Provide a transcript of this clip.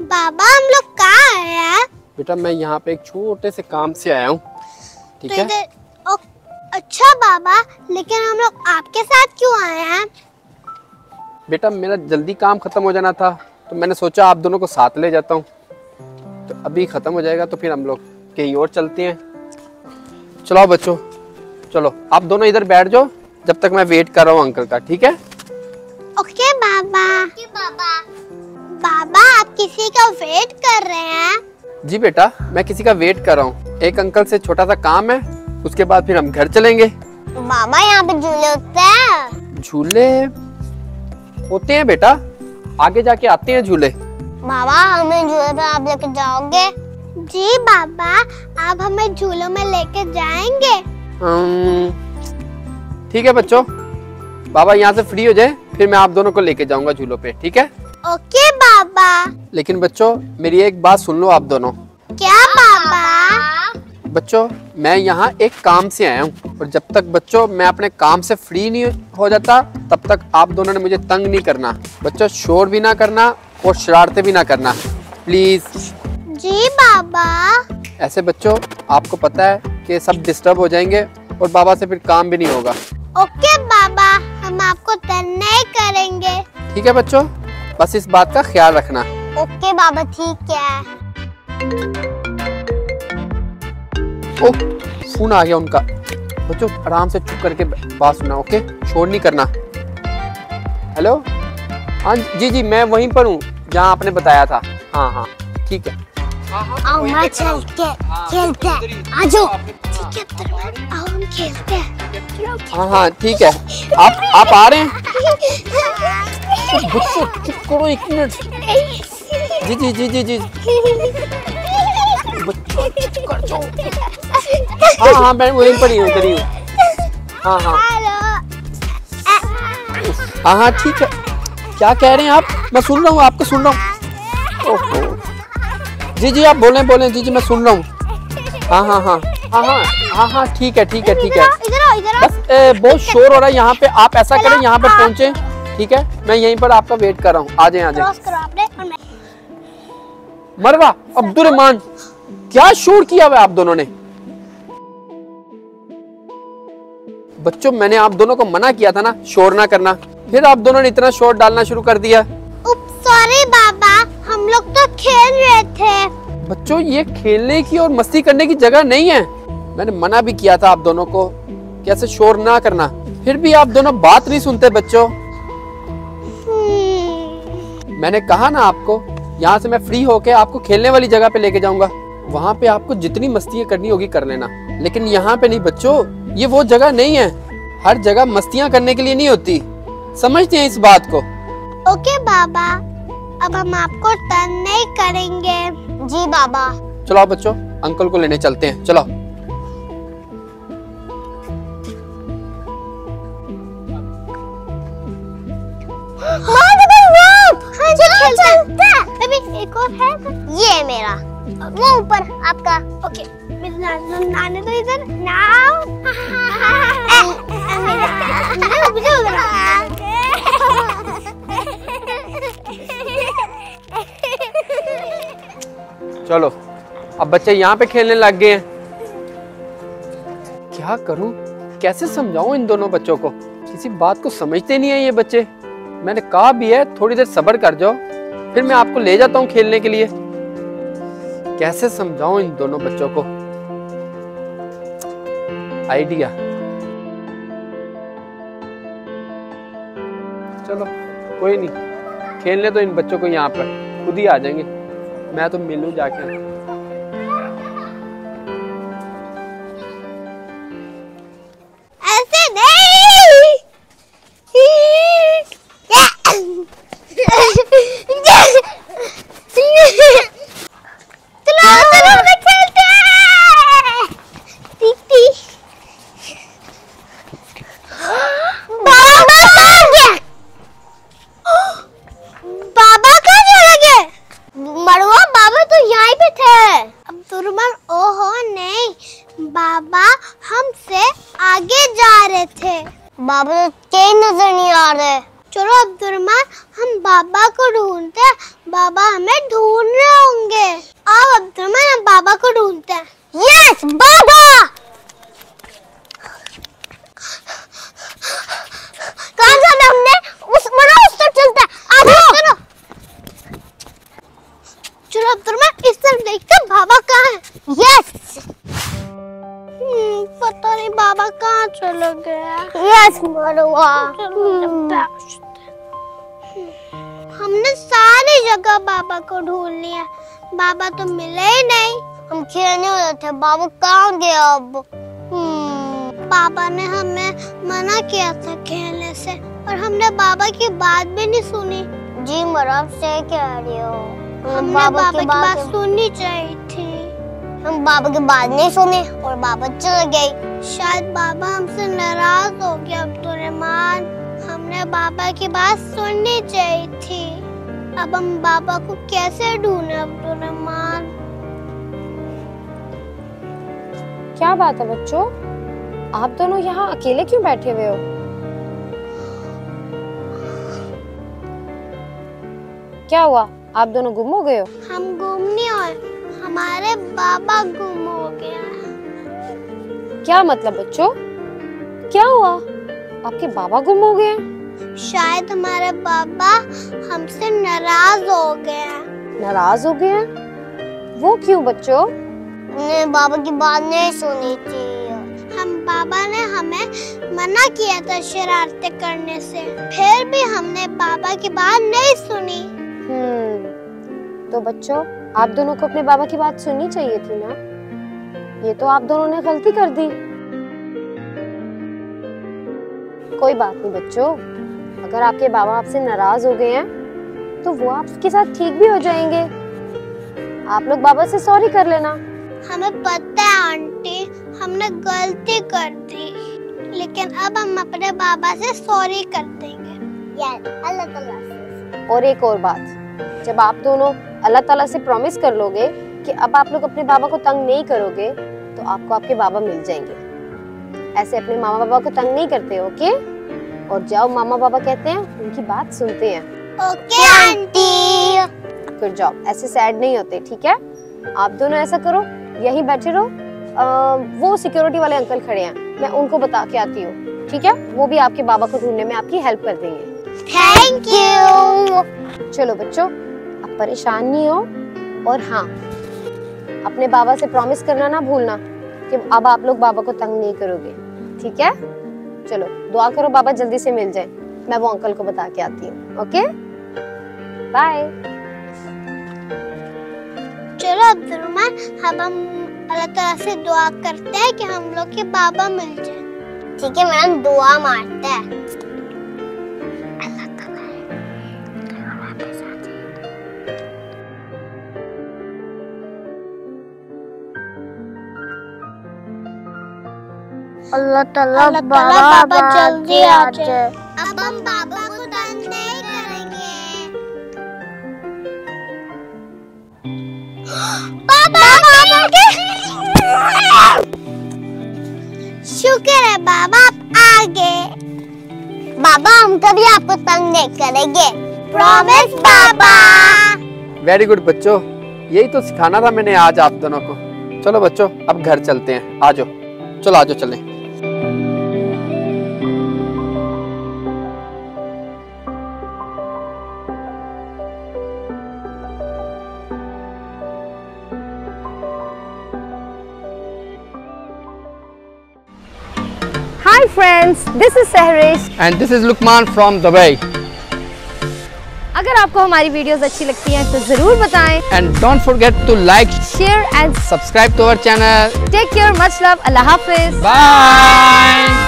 बाबा हम लोग कहाँ आए हैं? बेटा मैं यहाँ पे एक छोटे से काम से आया हूँ, ठीक है? अच्छा बाबा, लेकिन हम लोग आपके साथ क्यों आए हैं? बेटा मेरा जल्दी काम खत्म हो जाना था, तो मैंने सोचा आप दोनों को साथ ले जाता हूँ। तो अभी खत्म हो जाएगा तो फिर हम लोग कहीं और चलते हैं। चलो बच्चों, चलो आप दोनों इधर बैठ जाओ जब तक मैं वेट कर रहा हूँ अंकल का, ठीक है? ओके बाबा। बाबा आप किसी का वेट कर रहे हैं? जी बेटा मैं किसी का वेट कर रहा हूँ। एक अंकल से छोटा सा काम है, उसके बाद फिर हम घर चलेंगे। बाबा यहाँ पे झूले होते हैं? झूले होते हैं बेटा, आगे जाके आते हैं झूले। बाबा हमें झूले पे आप लेके जाओगे? जी बाबा, आप हमें झूलों में लेके जाएंगे? ठीक है बच्चों, बाबा यहाँ से फ्री हो जाए फिर मैं आप दोनों को लेके जाऊंगा झूलों पे, ठीक है? ओके बाबा। लेकिन बच्चों मेरी एक बात सुन लो आप दोनों। क्या बाबा? बच्चों मैं यहाँ एक काम से आया हूँ, और जब तक बच्चों मैं अपने काम से फ्री नहीं हो जाता तब तक आप दोनों ने मुझे तंग नहीं करना। बच्चों शोर भी ना करना और शरारतें भी ना करना, प्लीज। जी बाबा। ऐसे बच्चों आपको पता है कि सब डिस्टर्ब हो जाएंगे और बाबा से फिर काम भी नहीं होगा। ओके बाबा, हम आपको तंग नहीं करेंगे। ठीक है बच्चों, बस इस बात का ख्याल रखना। ओके बाबा, ठीक है। ओह फोन आ गया उनका। बच्चों आराम से चुप करके बात सुनना, ओके? शोर नहीं करना। हेलो, हाँ जी जी मैं वहीं पर हूँ जहाँ आपने बताया था। हाँ हाँ ठीक है। आओ मैं चल के खेलते हैं, आ जाओ। ठीक है अब्दुर्रहमान, आओ हम खेलते हैं। हाँ हाँ ठीक है, आप आ रहे हैं? बच्चों चुप करो एक मिनट। जी जी जी जी जी बच्चों चुप कर जाओ। हाँ हाँ मैं वहीं पर ही हूँ, इधर ही हूँ। हाँ हाँ हाँ हाँ ठीक है। क्या कह रहे हैं आप? मैं सुन रहा हूँ, आपको सुन रहा हूँ। ओहो जी जी आप बोलें बोलें। जी जी मैं सुन रहा हूँ। हाँ हाँ हाँ हाँ हाँ हाँ हाँ ठीक है ठीक है ठीक है। बस बहुत शोर हो रहा है यहाँ पे, आप ऐसा करें यहाँ पे पहुँचे, ठीक है? मैं यहीं पर आपका वेट कर रहा हूँ, आ जाए आ जाए। मरवा अब्दुर्रहमान, क्या शोर किया हुआ आप दोनों ने? बच्चों मैंने आप दोनों को मना किया था ना शोर ना करना, फिर आप दोनों ने इतना शोर डालना शुरू कर दिया। सॉरी बाबा, हम लोग तो खेल रहे थे। बच्चों ये खेलने की और मस्ती करने की जगह नहीं है। मैंने मना भी किया था आप दोनों को कि ऐसे शोर ना करना, फिर भी आप दोनों बात नहीं सुनते बच्चों। मैंने कहा ना आपको, यहाँ से मैं फ्री होके आपको खेलने वाली जगह पे लेके जाऊंगा, वहाँ पे आपको जितनी मस्तियाँ करनी होगी कर लेना, लेकिन यहाँ पे नहीं बच्चों। ये वो जगह नहीं है, हर जगह मस्तियाँ करने के लिए नहीं होती, समझते हैं इस बात को? ओके बाबा, अब हम आपको तंग नहीं करेंगे। जी बाबा। चलो बच्चों अंकल को लेने चलते हैं, चलो। एक और है, ये मेरा, वो ऊपर आपका। ओके नाने तो इधर नाव। चलो अब बच्चे यहाँ पे खेलने लग गए हैं। क्या करूं, कैसे समझाऊं इन दोनों बच्चों को? किसी बात को समझते नहीं है ये बच्चे। मैंने कहा भी है थोड़ी देर सब्र कर जाओ, फिर मैं आपको ले जाता हूँ खेलने के लिए। कैसे समझाऊं इन दोनों बच्चों को? आइडिया, चलो कोई नहीं, खेलने तो इन बच्चों को यहाँ पर खुद ही आ जाएंगे, मैं तो मिलूं जाके। ऐसे नहीं। चलो खेलते हैं। बाबा कहाँ चले गए? मरवा बाबा तो यहीं पे थे। अब्दुर्रहमान, ओहो नहीं, बाबा हमसे आगे जा रहे थे। बाबा तो कहीं नजर नहीं आ रहे। चलो अब्दुर्रहमान, हम बाबा को ढूंढते हैं, बाबा हमें ढूंढ रहे होंगे। आओ अब्दुर्रहमान, हम बाबा को ढूंढते हैं। यस बाबा। कहाँ जाना हमने? उस तक चलते हैं। आ जाओ। चलो अब्दुर्रहमान, इस तरफ देखते हैं बाबा कहाँ है। यस। पता नहीं बाबा कहाँ चला गया। यस मरवा। हमने सारी जगह बाबा को ढूंढ लिया, बाबा तो मिले ही नहीं। हम खेलने वाले थे, बाबा कहाँ गया अब? पापा ने हमें मना किया था खेलने से, और हमने बाबा की बात भी नहीं सुनी। जी मरब से कह रही हो, हमने बाबा की बात सुननी चाहिए थी। हम बाबा की बात नहीं सुने और बाबा चले गए। शायद बाबा हमसे नाराज हो गया अब्दुर्रहमान। हमने बाबा की बात सुननी चाहिए थी। अब हम बाबा को कैसे ढूंढे अब्दुर्रहमान? क्या बात है बच्चों, आप दोनों यहाँ अकेले क्यों बैठे हुए हो? क्या हुआ, आप दोनों गुम हो गए हो? हम गुम नहीं हुए, हमारे बाबा गुम हो गया। क्या मतलब बच्चों, क्या हुआ? आपके बाबा गुम हो गए? शायद हमारे बाबा हमसे नाराज हो गए। नाराज हो गए? वो क्यों बच्चों? हमने बाबा की बात नहीं सुनी थी। हम बाबा ने हमें मना किया था शरारतें करने से, फिर भी हमने बाबा की बात नहीं सुनी। तो बच्चों, आप दोनों को अपने बाबा की बात सुननी चाहिए थी ना। ये तो आप दोनों ने गलती कर दी। कोई बात नहीं बच्चों, अगर आपके बाबा आपसे नाराज हो गए हैं तो वो आपके साथ ठीक भी हो जाएंगे। आप लोग बाबा से सॉरी कर लेना। हमें पता है आंटी, हमने गलती कर दी, लेकिन अब हम अपने बाबा से सॉरी कर देंगे यार, अल्लाह ताला से। और एक और बात, जब आप दोनों अल्लाह ताला से प्रॉमिस कर लोगे कि अब आप लोग अपने बाबा को तंग नहीं करोगे, तो आपको आपके बाबा मिल जाएंगे। ऐसे अपने मामा बाबा को तंग नहीं करते, ओके? और जाओ मामा बाबा कहते हैं उनकी बात सुनते हैं। Okay aunty. फिर जाओ, ऐसे सैड नहीं होते, ठीक है? आप दोनों ऐसा करो, यहीं बैठे रहो। वो सिक्योरिटी वाले अंकल खड़े हैं, मैं उनको बता के आती हूँ, ठीक है? वो भी आपके बाबा को ढूंढने में आपकी हेल्प कर देंगे। Thank you. चलो बच्चों, आप परेशान नहीं हो, और हाँ, अपने बाबा से प्रॉमिस करना ना भूलना कि अब आप लोग बाबा को तंग नहीं करोगे, ठीक है? चलो दुआ करो बाबा जल्दी से मिल जाए। मैं वो अंकल को बता के आती हूँ, ओके? बाय। चलो अब्दुर्रहमान, अब हम अल्लाह ताला से दुआ करते हैं कि हम लोग के बाबा मिल जाए। ठीक है मैडम, दुआ मारते हैं। अल्लाह ताला बाबा जल्दी आ जाए। अब हम बाबा को तंग नहीं करेंगे। बाबा आ गए। शुक्र है बाबा आप आ गए। बाबा हम कभी आपको तंग नहीं करेंगे, प्रॉमिस बाबा। वेरी गुड बच्चों, यही तो सिखाना था मैंने आज आप दोनों को। चलो बच्चों, अब घर चलते हैं, आ जाओ, चलो आ जाओ, चलें। Hi friends, this is Sehrish and this is Lukman from Dubai. अगर आपको हमारी वीडियोस अच्छी लगती हैं तो जरूर बताएं। And don't forget to like, share and subscribe to our channel. Take care, much love, Allah Hafiz. Bye.